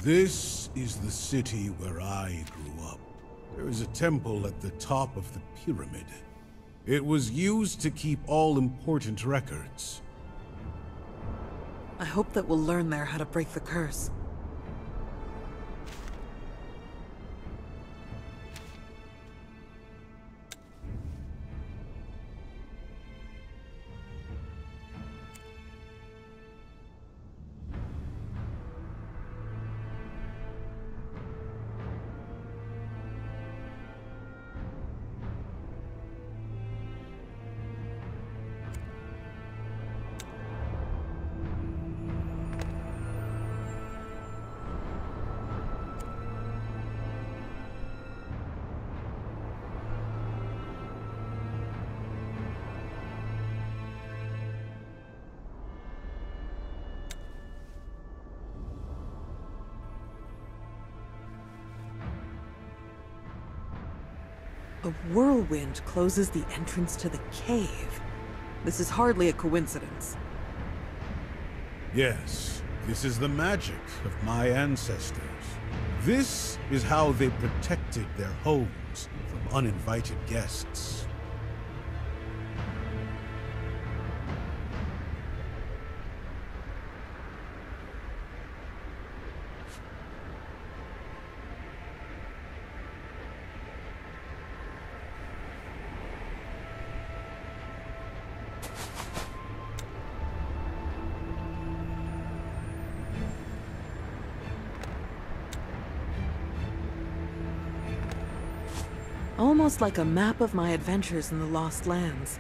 This is the city where I grew up. There is a temple at the top of the pyramid. It was used to keep all important records. I hope that we'll learn there how to break the curse. A whirlwind closes the entrance to the cave. This is hardly a coincidence. Yes, this is the magic of my ancestors. This is how they protected their homes from uninvited guests. Almost like a map of my adventures in the Lost Lands.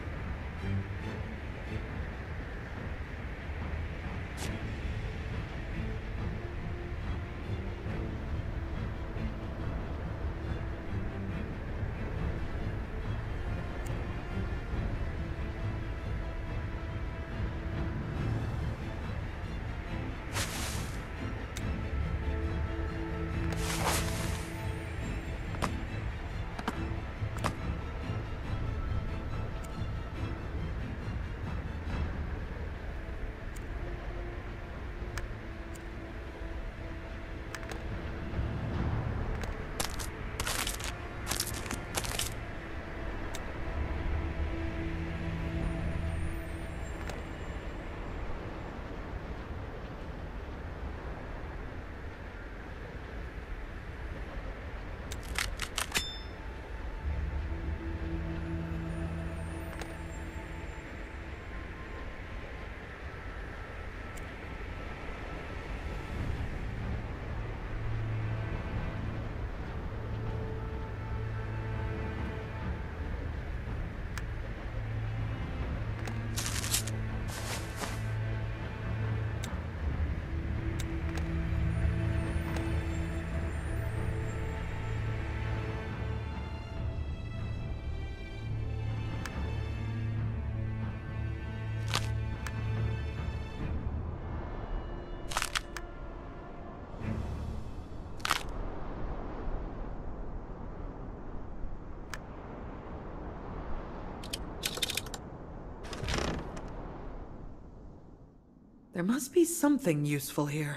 There must be something useful here.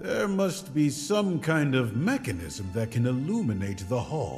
There must be some kind of mechanism that can illuminate the hall.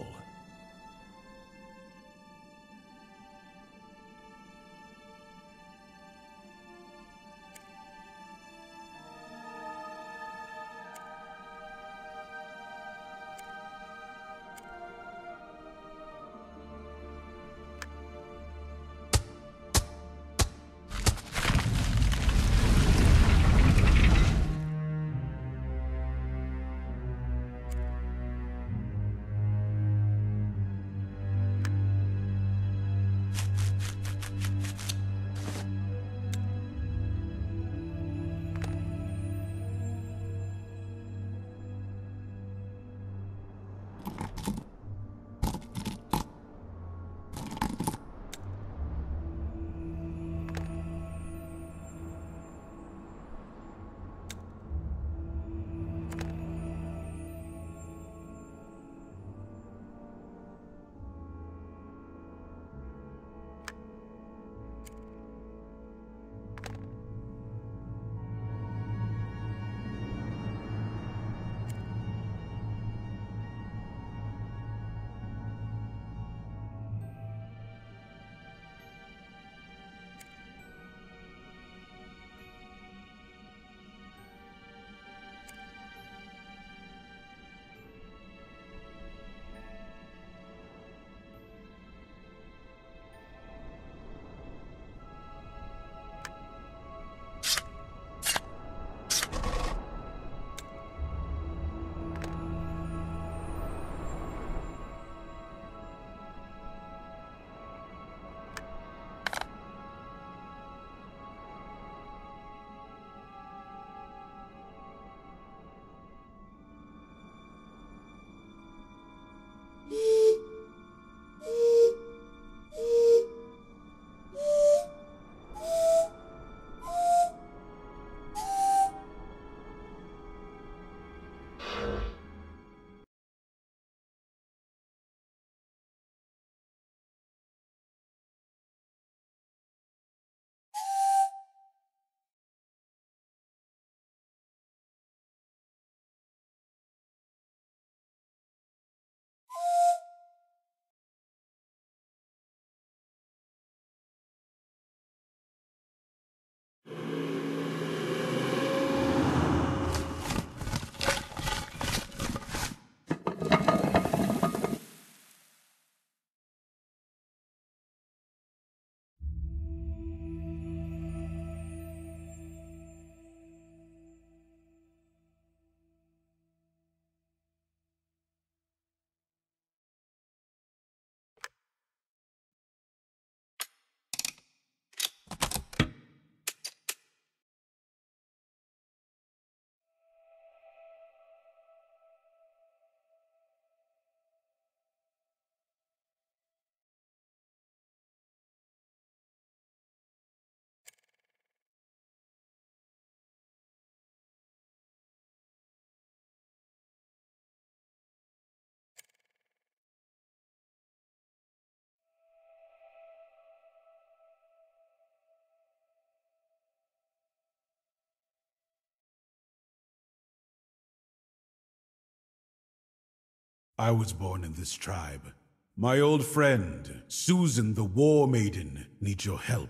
I was born in this tribe. My old friend, Susan the War Maiden, needs your help.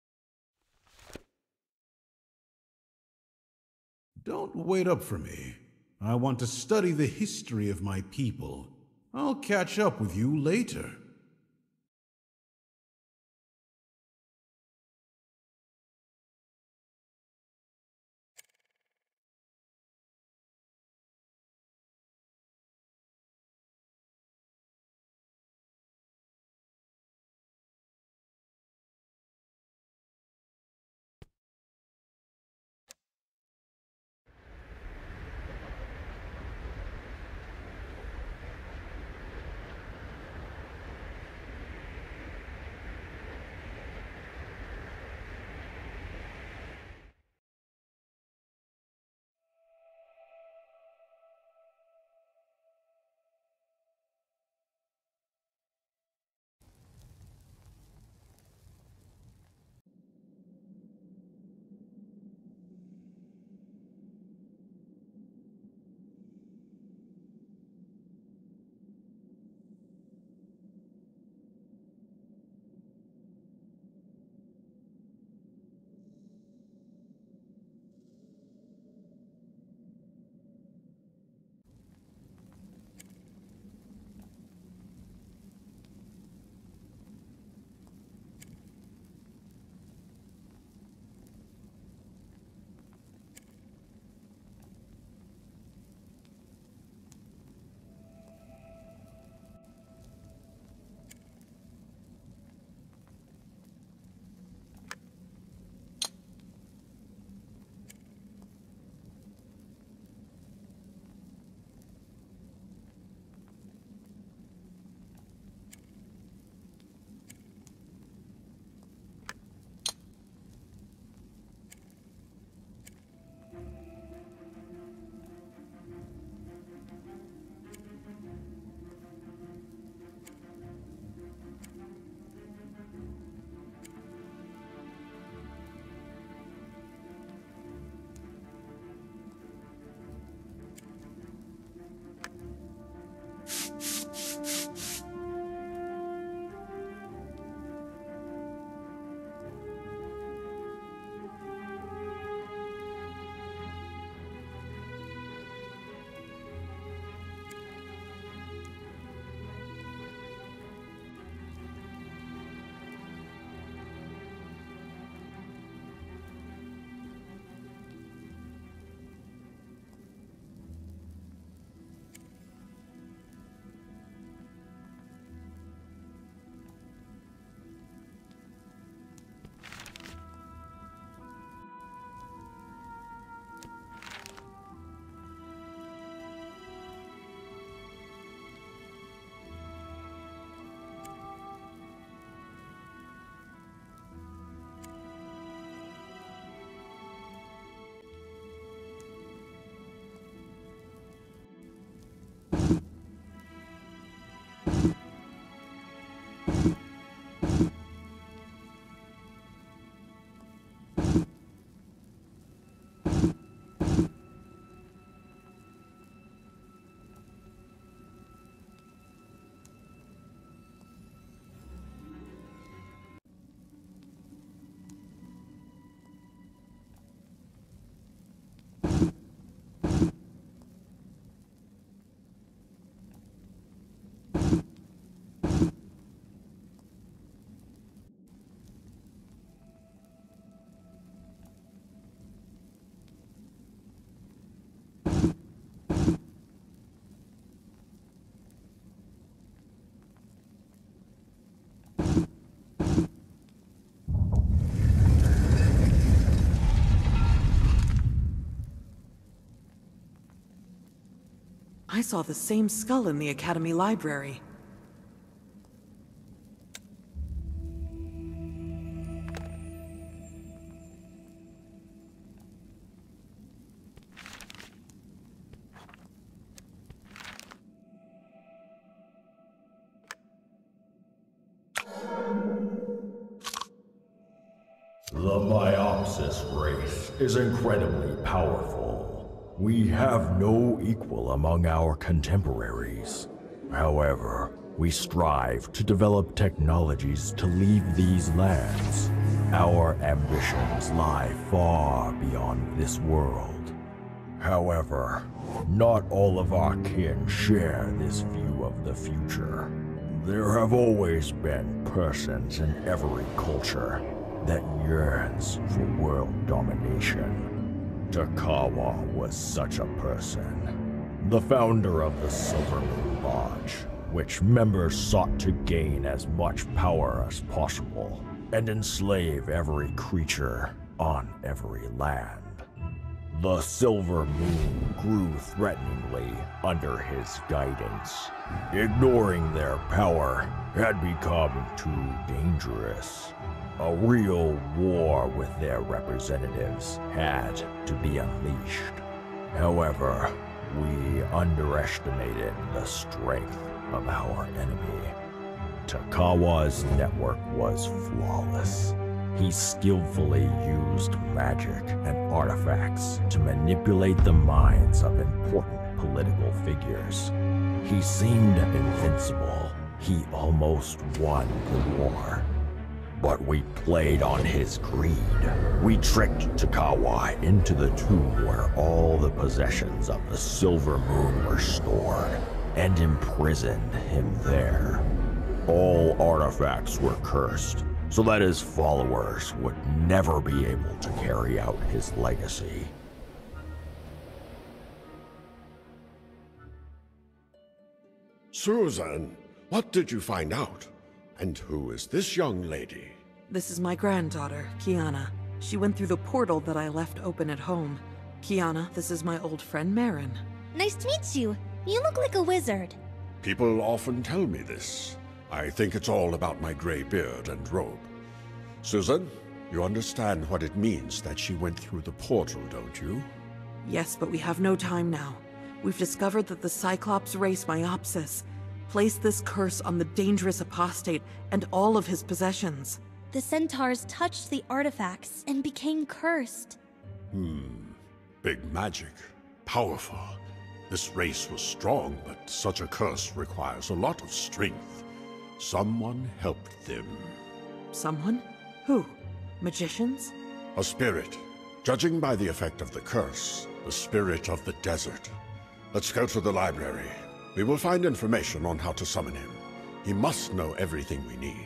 Don't wait up for me. I want to study the history of my people. I'll catch up with you later. I saw the same skull in the Academy library. The Myopsis race is incredibly powerful. We have no equal among our contemporaries. However, we strive to develop technologies to leave these lands. Our ambitions lie far beyond this world. However, not all of our kin share this view of the future. There have always been persons in every culture that yearns for world domination. Takawa was such a person. The founder of the Silver Moon Lodge, which members sought to gain as much power as possible and enslave every creature on every land. The Silver Moon grew threateningly under his guidance. Ignoring their power had become too dangerous. A real war with their representatives had to be unleashed. However, we underestimated the strength of our enemy. Takawa's network was flawless. He skillfully used magic and artifacts to manipulate the minds of important political figures. He seemed invincible. He almost won the war. But we played on his greed. We tricked Takawa into the tomb where all the possessions of the Silver Moon were stored, and imprisoned him there. All artifacts were cursed, so that his followers would never be able to carry out his legacy. Susan, what did you find out? And who is this young lady? This is my granddaughter, Kiana. She went through the portal that I left open at home. Kiana, this is my old friend Marin. Nice to meet you. You look like a wizard. People often tell me this. I think it's all about my gray beard and robe. Susan, you understand what it means that she went through the portal, don't you? Yes, but we have no time now. We've discovered that the Cyclops race Myopsis placed this curse on the dangerous apostate and all of his possessions. The centaurs touched the artifacts and became cursed. Big magic. Powerful. This race was strong, but such a curse requires a lot of strength. Someone helped them. Someone? Who? Magicians? A spirit. Judging by the effect of the curse, the spirit of the desert. Let's go to the library. We will find information on how to summon him. He must know everything we need.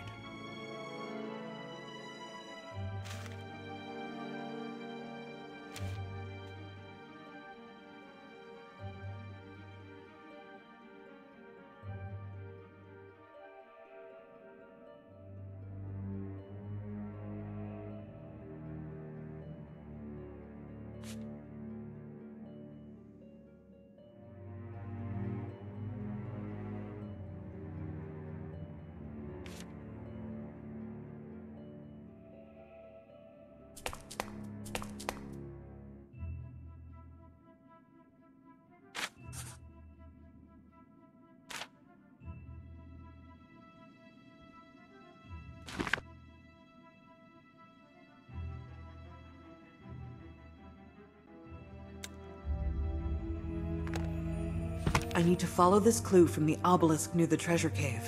I need to follow this clue from the obelisk near the treasure cave.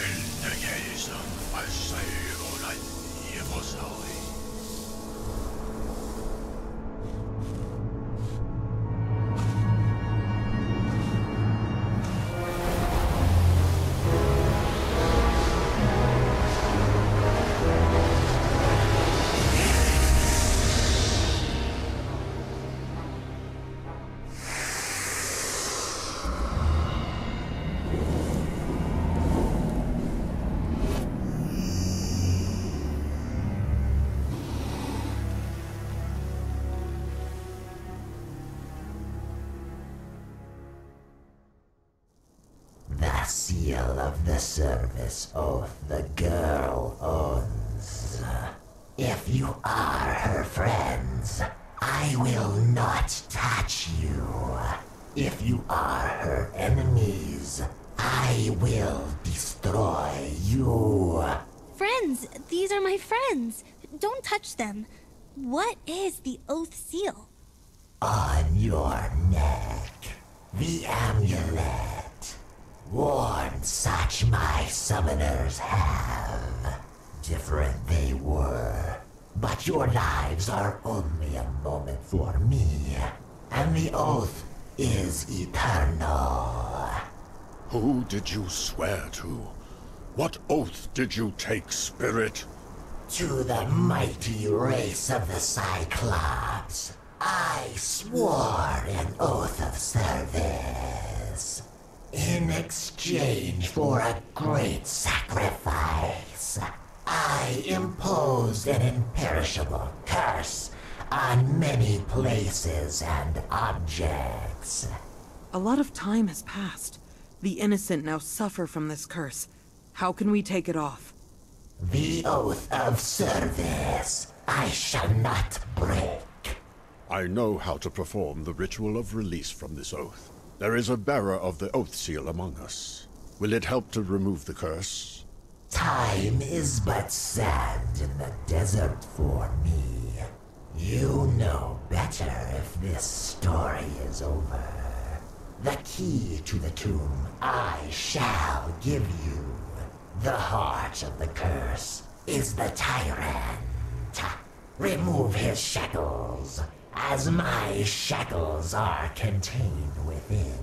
빌드게에서 발사일고란 예보사의 The seal of the service oath the girl owns. If you are her friends, I will not touch you. If you are her enemies, I will destroy you. Friends! These are my friends! Don't touch them. What is the oath seal? On your neck, the amulet. Worn such my summoners have. Different they were, but your lives are only a moment for me, and the oath is eternal. Who did you swear to? What oath did you take, Spirit? To the mighty race of the Cyclops, I swore an oath of service. In exchange for a great sacrifice, I imposed an imperishable curse on many places and objects. A lot of time has passed. The innocent now suffer from this curse. How can we take it off? The oath of service I shall not break. I know how to perform the ritual of release from this oath. There is a bearer of the oath seal among us. Will it help to remove the curse? Time is but sand in the desert for me. You know better if this story is over. The key to the tomb I shall give you. The heart of the curse is the tyrant. Remove his shackles, as my shackles are contained within.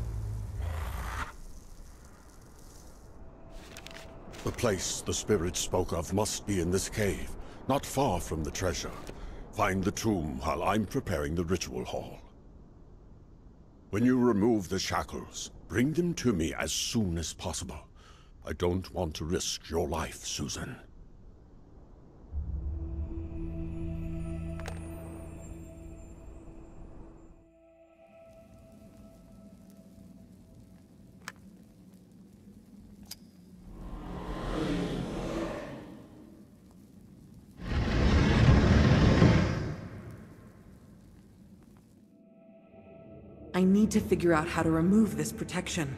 The place the spirit spoke of must be in this cave, not far from the treasure. Find the tomb while I'm preparing the ritual hall. When you remove the shackles, bring them to me as soon as possible. I don't want to risk your life, Susan. I need to figure out how to remove this protection.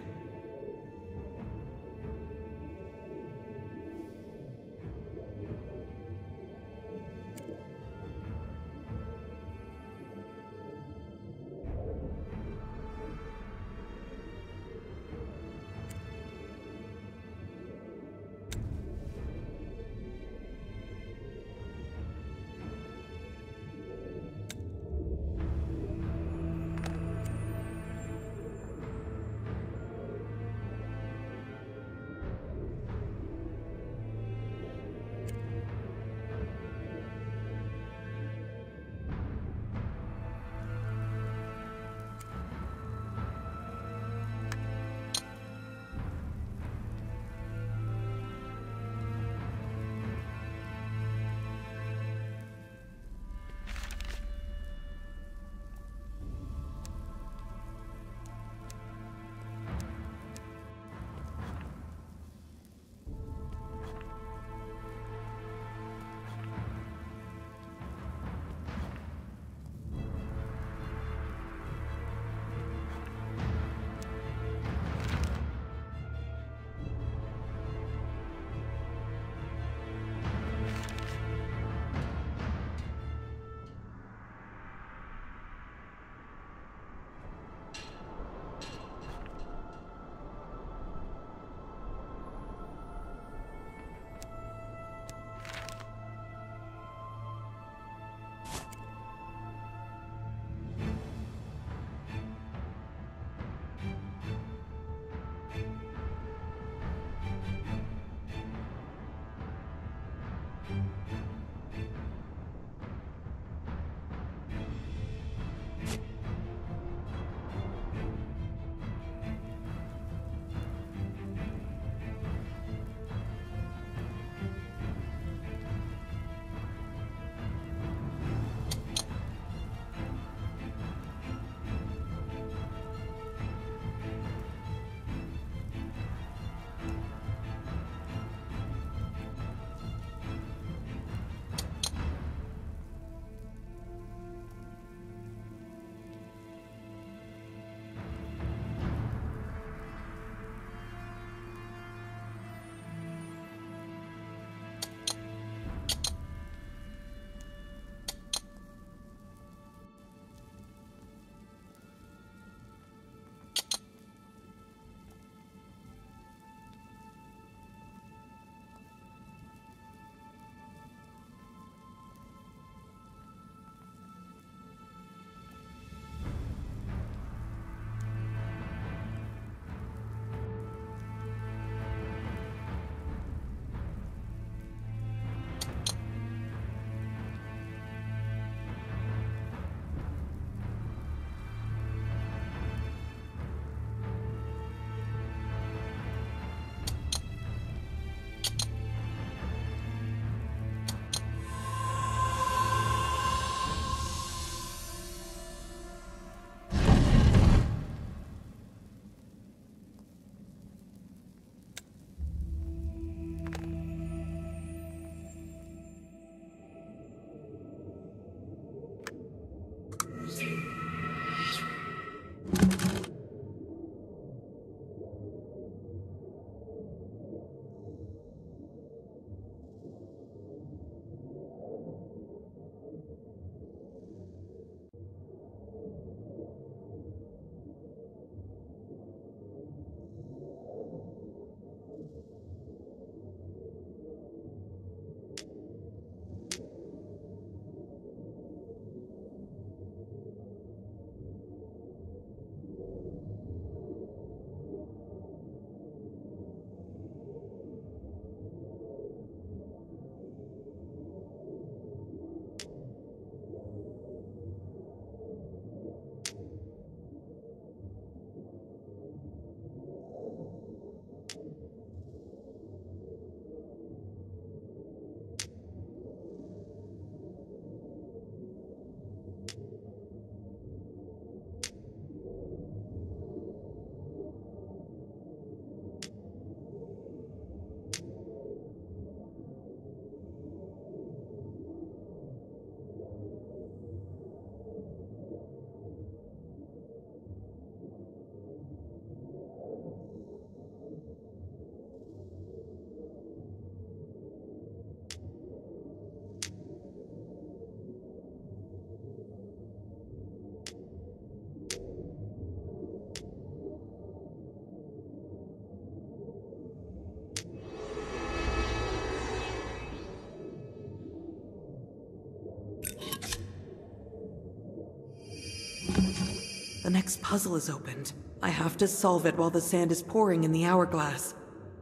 next puzzle is opened. I have to solve it while the sand is pouring in the hourglass.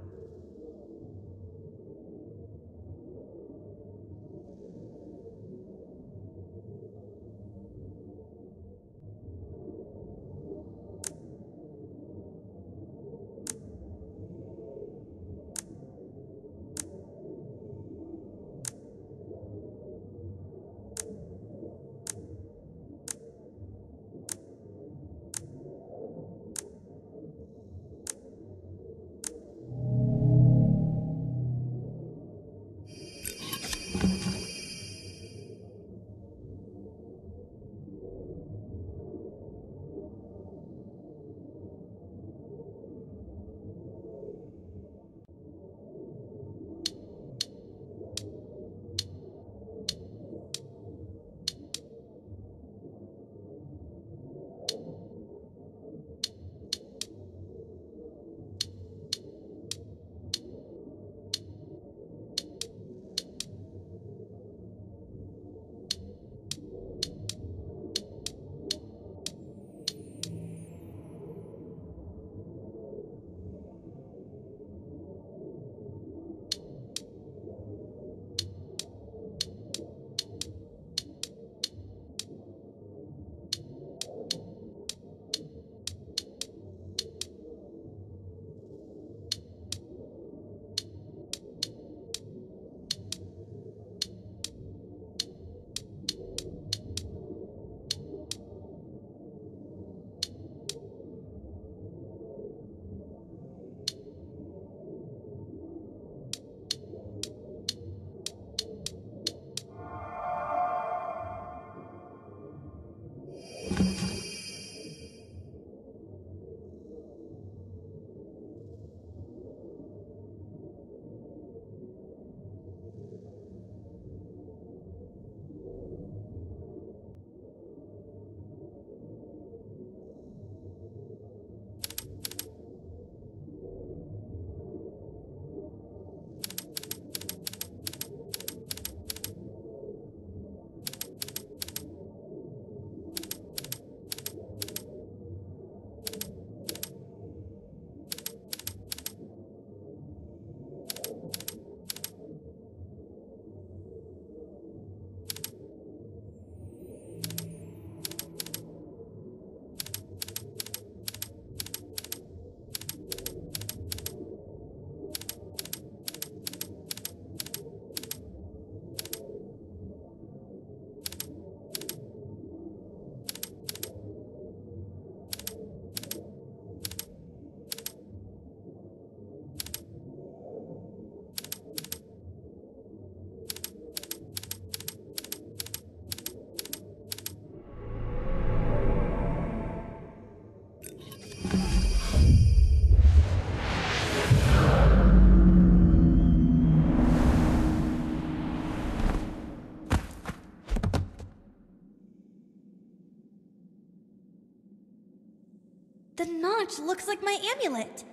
The notch looks like my amulet.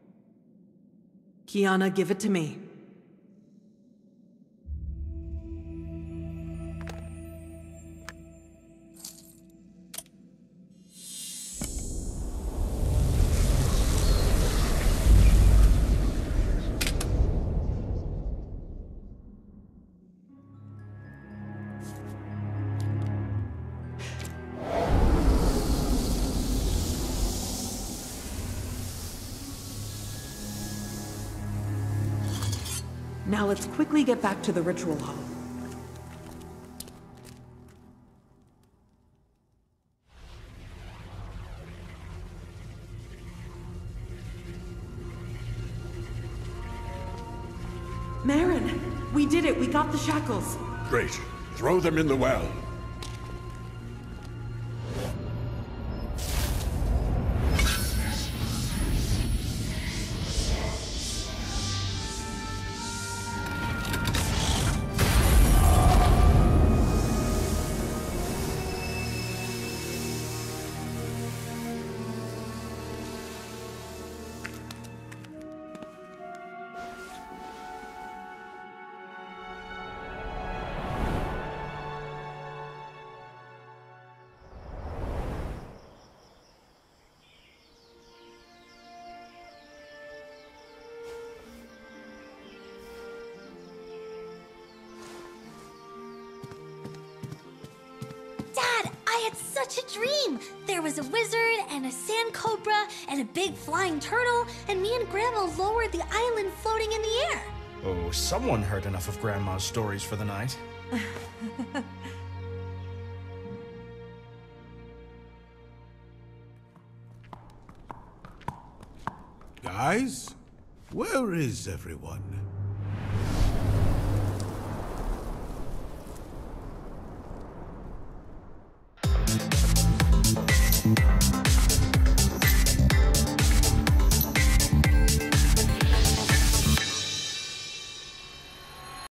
Kiana, give it to me. Now let's quickly get back to the ritual hall. Marin, we did it. We got the shackles. Great. Throw them in the well. such a dream. There was a wizard and a sand cobra and a big flying turtle, and me and Grandma lowered the island floating in the air. Oh, someone heard enough of Grandma's stories for the night. Guys, where is everyone?